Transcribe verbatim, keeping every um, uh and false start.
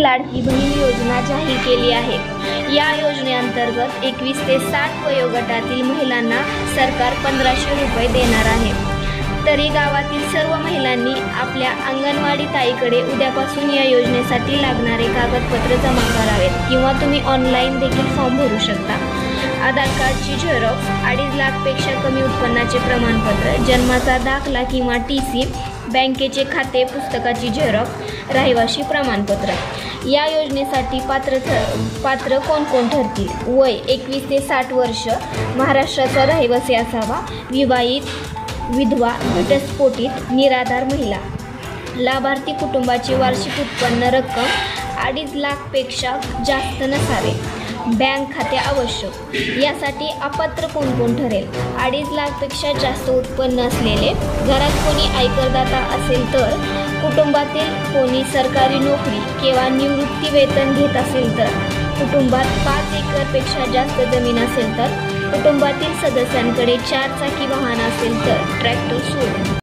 लाडकी बहीण योजना जाहीर केली आहे। या योजनेअंतर्गत एकवीस ते साठ वयोगटातील महिलांना सरकार पंधराशे रुपये देणार आहे। तरी गावातील सर्व महिलांनी आपल्या अंगणवाडी ताईकडे उद्यापासून या योजनेसाठी लागणारे कागदपत्र जमा करावेत किंवा तुम्ही ऑनलाईन देखील फॉर्म भरू शकता। आधार कार्डची झेरॉक्स, अडीच लाखपेक्षा कमी उत्पन्नाचे प्रमाणपत्र, जन्माचा दाखला किंवा टी सी, बँकेचे खाते पुस्तकाची झेरॉक्स, रहिवासी प्रमाणपत्र। या योजनेसाठी पात्र पात्र कोण कोण ठरतील? वय एकवीस ते साठ वर्ष, महाराष्ट्राचा रहिवासी असावा, विवाहित, विधवा, घटस्फोटित, निराधार महिला। लाभार्थी कुटुंबाची वार्षिक उत्पन्न रक्कम अडीच लाखपेक्षा जास्त नसावे। बँक खाते आवश्यक। यासाठी अपात्र कोण कोण ठरेल? अडीच लाखपेक्षा जास्त उत्पन्न असलेले, घरात कोणी आयकरदाता असेल तर, कुटुंबातील कोणी सरकारी नोकरी किंवा निवृत्ती वेतन घेत असेल तर, कुटुंबात पाच एकरपेक्षा जास्त जमीन असेल तर, कुटुंबातील सदस्यांकडे चार चाकी वाहन असेल तर, ट्रॅक्टर सोडून